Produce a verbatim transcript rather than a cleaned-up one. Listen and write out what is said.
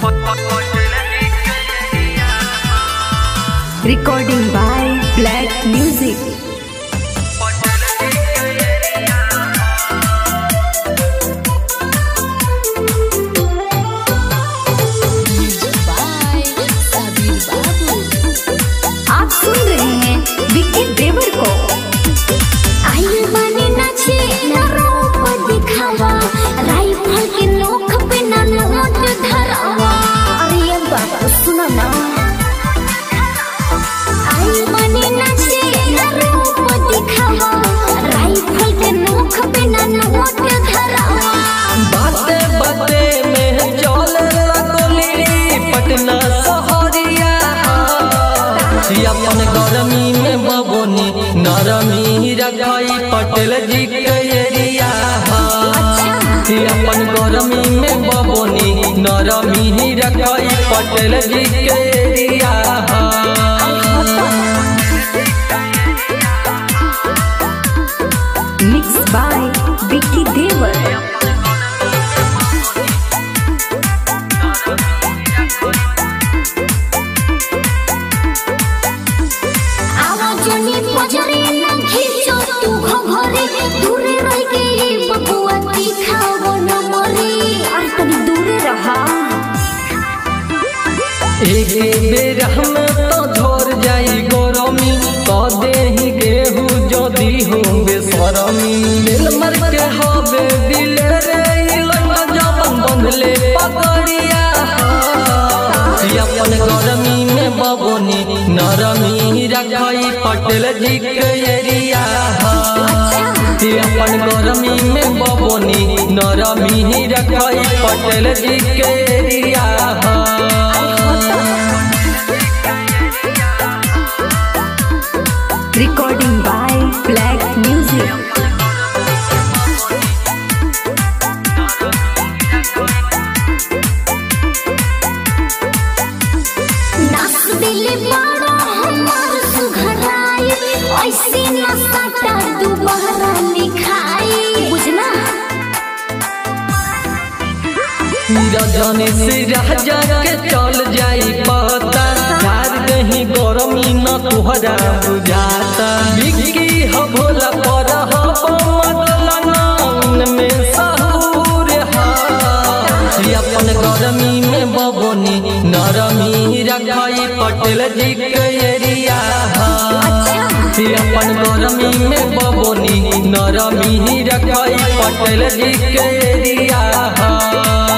Recording by Black Music. आप सुन रहे हैं विक्की देवर को। आई बने नाचे ना रूप दिखावा, राइफल के नोक पे ना नोट धरावा। अरे बाबा सुना ना, आई बने नाचे ना रूप दिखावा, राइफल के नोक पे ना नोट धरावा। बाते बाते में चले लगोली पटना शहरिया, अपन गरमी में बबोनी नरमी रखाई पटेल जी के एरिया। अपन गरमी में बबोनी नरमी रखाई पटेल जी के area. Mixed by Vicky Devar. आवाजनी बजरे ना खींचो तू घरे, दूरे रह के ये बबुआ दिखावो न मरे। अरे तनी दूरे रहा। एक बेर हम तो झोर जाई गरमी, कह देही गेहूँ जदी हो बेसरमी। दिल मर के हवे दिल रे लगा जबन बंधले पकड़िया। अपन गरमी में बबोनी नरमी रखाई पटेल जी के एरिया। अपन गरमी में बबोनी नरमी रखाई पटेल जी के area. Recording by Black Music. नाच दिले बड़ा हमार सुघराई, ऐसे ना साटा दोबारा लिखाई। बुझना रजनी से राजा के चल जाई पता, यार कहीं गरमी न तुहरा बुझाता। विक्की हो भोला पर हो मदलन में सहूर हा। अपन गरमी में बबोनी नरमी रखाई पटेल जी के एरिया। अपन गरमी में बबोनी नरमी रखाई पटेल जी के एरिया।